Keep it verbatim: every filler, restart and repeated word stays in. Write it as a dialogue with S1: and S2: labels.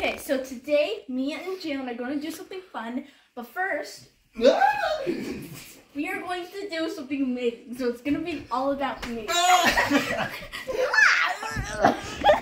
S1: Okay, so today, me and Jalen are going to do something fun, but first, we are going to do something amazing. So it's going to be all about me.